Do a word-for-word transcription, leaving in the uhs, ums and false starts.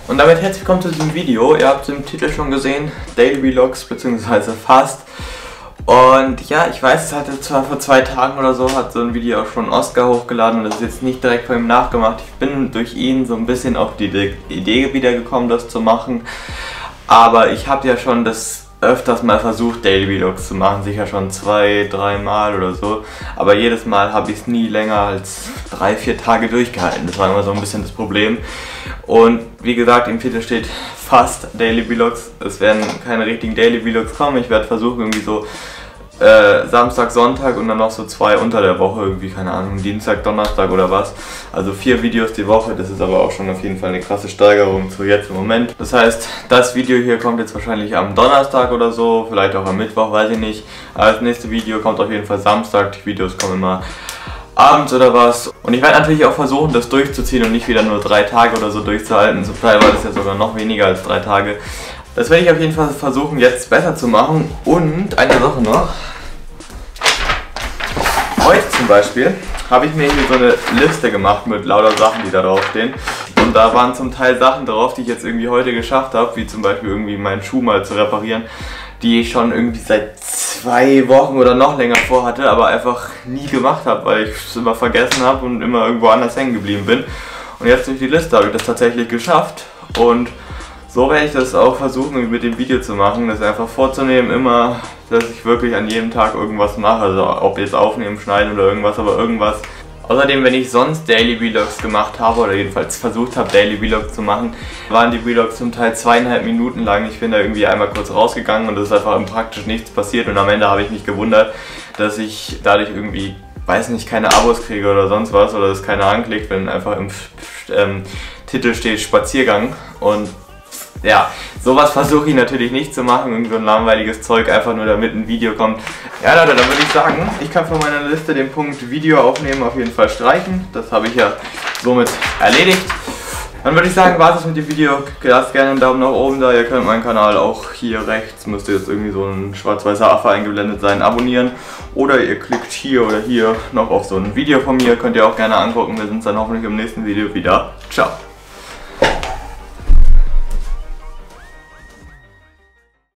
Und damit herzlich willkommen zu diesem Video. Ihr habt es im Titel schon gesehen, Daily Vlogs bzw. fast. Und ja, ich weiß, es hatte zwar vor zwei Tagen oder so, hat so ein Video auch schon Oscar hochgeladen und das ist jetzt nicht direkt von ihm nachgemacht. Ich bin durch ihn so ein bisschen auf die Idee wieder gekommen, das zu machen. Aber ich habe ja schon das öfters mal versucht, Daily Vlogs zu machen, sicher schon zwei, drei Mal oder so. Aber jedes Mal habe ich es nie länger als drei, vier Tage durchgehalten. Das war immer so ein bisschen das Problem. Und wie gesagt, im Titel steht fast Daily Vlogs. Es werden keine richtigen Daily Vlogs kommen. Ich werde versuchen, irgendwie so äh, Samstag, Sonntag und dann noch so zwei unter der Woche, irgendwie, keine Ahnung, Dienstag, Donnerstag oder was. Also vier Videos die Woche, das ist aber auch schon auf jeden Fall eine krasse Steigerung zu jetzt im Moment. Das heißt, das Video hier kommt jetzt wahrscheinlich am Donnerstag oder so, vielleicht auch am Mittwoch, weiß ich nicht. Aber das nächste Video kommt auf jeden Fall Samstag, die Videos kommen immer abends oder was. Und ich werde natürlich auch versuchen, das durchzuziehen und nicht wieder nur drei Tage oder so durchzuhalten. Zum Teil war das ja sogar noch weniger als drei Tage. Das werde ich auf jeden Fall versuchen, jetzt besser zu machen. Und eine Sache noch. Heute zum Beispiel habe ich mir hier so eine Liste gemacht mit lauter Sachen, die da draufstehen. Und da waren zum Teil Sachen drauf, die ich jetzt irgendwie heute geschafft habe, wie zum Beispiel irgendwie meinen Schuh mal zu reparieren, die ich schon irgendwie seit zwei Wochen oder noch länger vorhatte, aber einfach nie gemacht habe, weil ich es immer vergessen habe und immer irgendwo anders hängen geblieben bin. Und jetzt durch die Liste habe ich das tatsächlich geschafft und so werde ich das auch versuchen mit dem Video zu machen, das einfach vorzunehmen, immer, dass ich wirklich an jedem Tag irgendwas mache, also ob jetzt aufnehmen, schneiden oder irgendwas, aber irgendwas. Außerdem, wenn ich sonst Daily Vlogs gemacht habe oder jedenfalls versucht habe, Daily Vlogs zu machen, waren die Vlogs zum Teil zweieinhalb Minuten lang. Ich bin da irgendwie einmal kurz rausgegangen und es ist einfach praktisch nichts passiert und am Ende habe ich mich gewundert, dass ich dadurch irgendwie, weiß nicht, keine Abos kriege oder sonst was oder dass keiner anklickt, wenn einfach im ähm, Titel steht Spaziergang. Und ja, sowas versuche ich natürlich nicht zu machen, irgend so ein langweiliges Zeug, einfach nur damit ein Video kommt. Ja Leute, dann würde ich sagen, ich kann von meiner Liste den Punkt Video aufnehmen auf jeden Fall streichen. Das habe ich ja somit erledigt. Dann würde ich sagen, war es mit dem Video. Lasst gerne einen Daumen nach oben da. Ihr könnt meinen Kanal auch hier rechts, müsste jetzt irgendwie so ein schwarz-weißer Affe eingeblendet sein, abonnieren. Oder ihr klickt hier oder hier noch auf so ein Video von mir. Könnt ihr auch gerne angucken. Wir sehen uns dann hoffentlich im nächsten Video wieder. Ciao.